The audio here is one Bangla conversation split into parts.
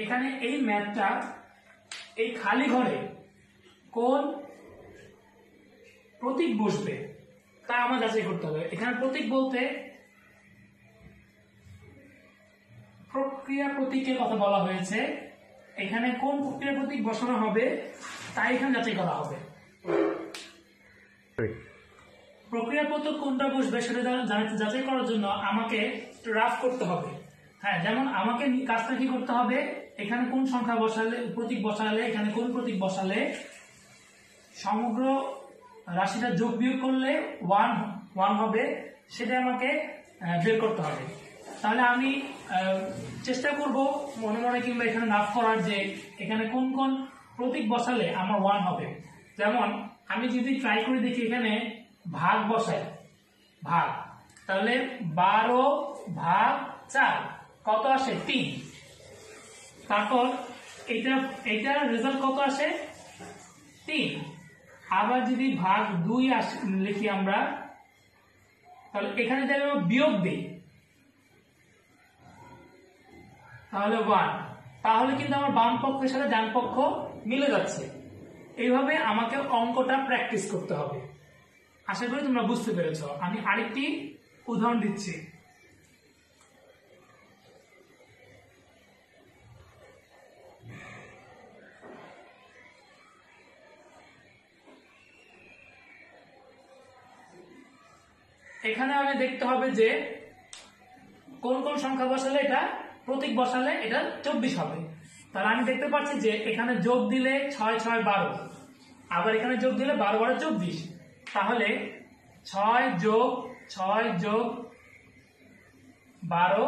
এখানে এই ম্যাথটা এই খালি ঘরে কোন প্রতীক বসবে তা আমার যাচাই করতে হবে। এখানে প্রতীক বলতে প্রক্রিয়া প্রতীকের কথা বলা হয়েছে, এখানে কোন প্রক্রিয়া প্রতীক বসানো হবে তা এখানে যাচাই করা হবে। প্রক্রিয়া প্রতীক কোনটা বসবে সেটা যাচাই করার জন্য আমাকে রাফ করতে হবে। হ্যাঁ, যেমন আমাকে কাজটা কি করতে হবে, এখানে কোন সংখ্যা বসালে প্রতীক বসালে, এখানে কোন প্রতীক বসালে সমগ্র রাশিটা যোগ বিয়োগ করলে 1 হবে সেটা আমাকে বের করতে হবে। তাহলে আমি চেষ্টা করব মনে মনে কিংবা এখানে রাফ করার যে এখানে কোন কোন প্রতীক বসালে আমার 1 হবে। যেমন আমি যদি ট্রাই করে দেখি এখানে ভাগ বসাই, ভাগ, তাহলে 12 ভাগ 4 কত আসে 3। তারপর এইটার রেজাল্ট কত আসে 3। আবার যদি ভাগ 2 লিখি আমরা, তাহলে এখানে যদি আমরা বিয়োগ দিই তাহলে 1, তাহলে কিন্তু আমার বাম পক্ষের সাথে ডান পক্ষ মিলে যাচ্ছে। এইভাবে আমাকে অঙ্কটা প্র্যাকটিস করতে হবে। আশা করি তোমরা বুঝতে পেরেছো। আমি আরেকটি উদাহরণ দিচ্ছি। এখানে আমি দেখতে হবে যে কোন কোন সংখ্যা বসালে এটা প্রতীক বসালে এটা 24 হবে। তাহলে আমি দেখতে পাচ্ছি যে এখানে যোগ দিলে 6 6 12, আবার এখানে যোগ দিলে 12 12 24। তাহলে 6 যোগ 6 যোগ 12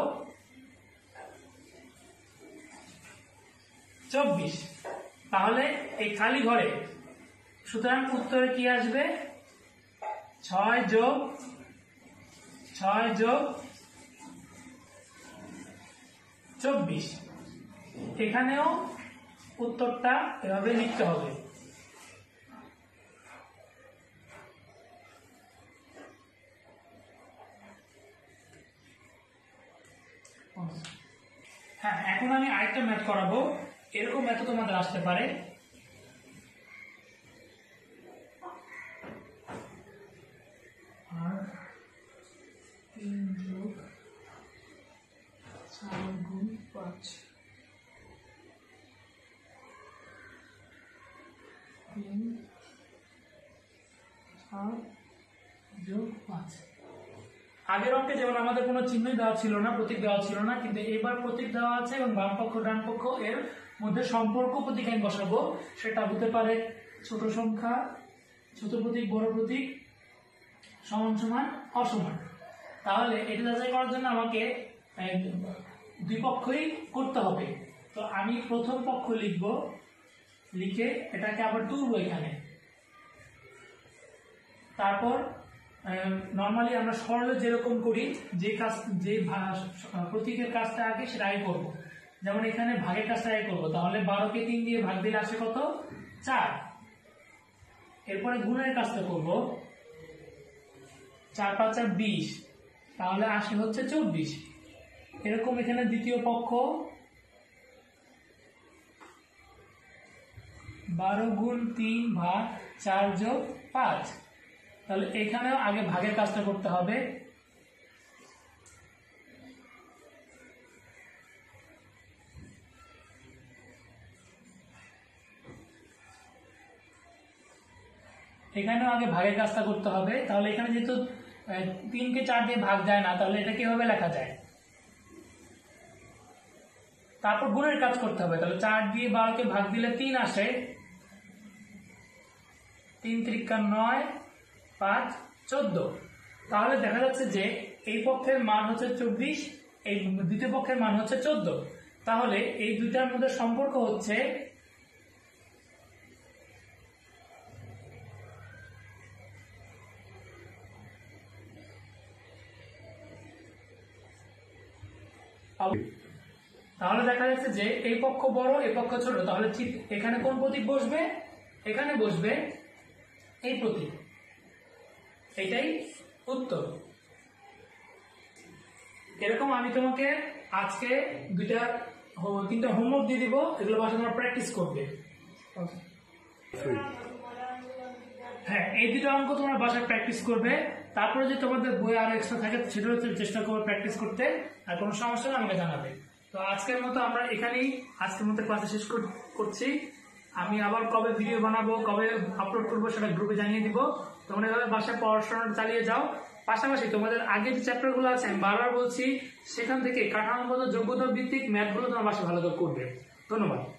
24। তাহলে এই খালি ঘরে সুতরাং উত্তরে কি আসবে 6 যোগ 6 যোগ 24। এখানেও উত্তরটা এভাবে লিখতে হবে। হ্যাঁ, এখন আমি আরেকটা ম্যাথ করাবো। এরকম ম্যাথ তোমাদের আসতে পারে। আর 3 যোগ 4 গুণ 5, 3 4 যোগ 5। আগের অঙ্কে যেমন আমাদের কোনো চিহ্ন দেওয়া ছিল না, প্রতীক দেওয়া ছিল না, কিন্তু এবার প্রতীক দেওয়া আছে এবং বাম পক্ষ ডান পক্ষ এর মধ্যে সম্পর্ক প্রতীক আমি বসাবো। সেটা হতে পারে ছোট সংখ্যা, ছোট প্রতীক, বড় প্রতীক, সমান সমান, অসমান। তাহলে এটা যাচাই করার জন্য আমাকে দুই পক্ষই করতে হবে। তো আমি প্রথম পক্ষ লিখব, লিখে এটাকে আবার তুলবো এখানে। তারপর নর্মালি আমরা সরলে যেরকম করি, যে প্রতীকের কাজটা আগে সেটা আগে করবো। যেমন এখানে ভাগের কাজটা আগে করবো। তাহলে 12কে 3 দিয়ে ভাগ দিলে আসে কত 4। এরপরে গুণের কাজটা করব, 4 5 20, তাহলে আসে হচ্ছে 24। এরকম এখানে দ্বিতীয় পক্ষ 12 গুণ 3 ভাগ 4 যোগ 5। তাহলে এখানেও আগে ভাগের কাজটা করতে হবে। এখানেও আগে ভাগের কাজটা করতে হবে। তাহলে এখানে যেহেতু 3কে 4 দিয়ে ভাগ যায় না, তাহলে এটা কিভাবে লেখা যায়? তারপর গুণের কাজ করতে হবে। তাহলে 4 দিয়ে 12কে ভাগ দিলে 3 আসে, 3 3 9 5 14। তাহলে দেখা যাচ্ছে যে এই পক্ষের মান হচ্ছে 24, এই দ্বিতীয় পক্ষের মান হচ্ছে 14। তাহলে এই দুইটার মধ্যে সম্পর্ক হচ্ছে তাহলে দেখা যাচ্ছে যে এই পক্ষ বড়, এই পক্ষ ছোট। তাহলে ঠিক এখানে কোন প্রতীক বসবে? এখানে বসবে এই প্রতীক। এটাই উত্তর। এরকম আমি তোমাকে আজকে দুইটা তিনটা হোমওয়ার্ক দিয়ে দিব, এগুলো বাসায় তোমরা প্র্যাকটিস করবে। হ্যাঁ, এই দুটো অঙ্ক তোমরা বাসায় প্র্যাকটিস করবে। তারপরে যে তোমাদের বই আরো এক্সট্রা থাকে সেটাও চেষ্টা করবে প্র্যাকটিস করতে। আর কোনো সমস্যা হলে আমাকে জানাবে। তো আজকের মতো আমরা এখানেই ক্লাসে শেষ করছি। আমি আবার কবে ভিডিও বানাবো, কবে আপলোড করবো সেটা গ্রুপে জানিয়ে দিব। তোমরা এভাবে বাসায় পড়াশোনা চালিয়ে যাও। পাশাপাশি তোমাদের আগে যে চ্যাপ্টারগুলো আছে আমি বারবার বলছি, সেখান থেকে কাঠামোগত যোগ্যতা ভিত্তিক ম্যাথগুলো তোমার বাসায় ভালো করে করবে। ধন্যবাদ।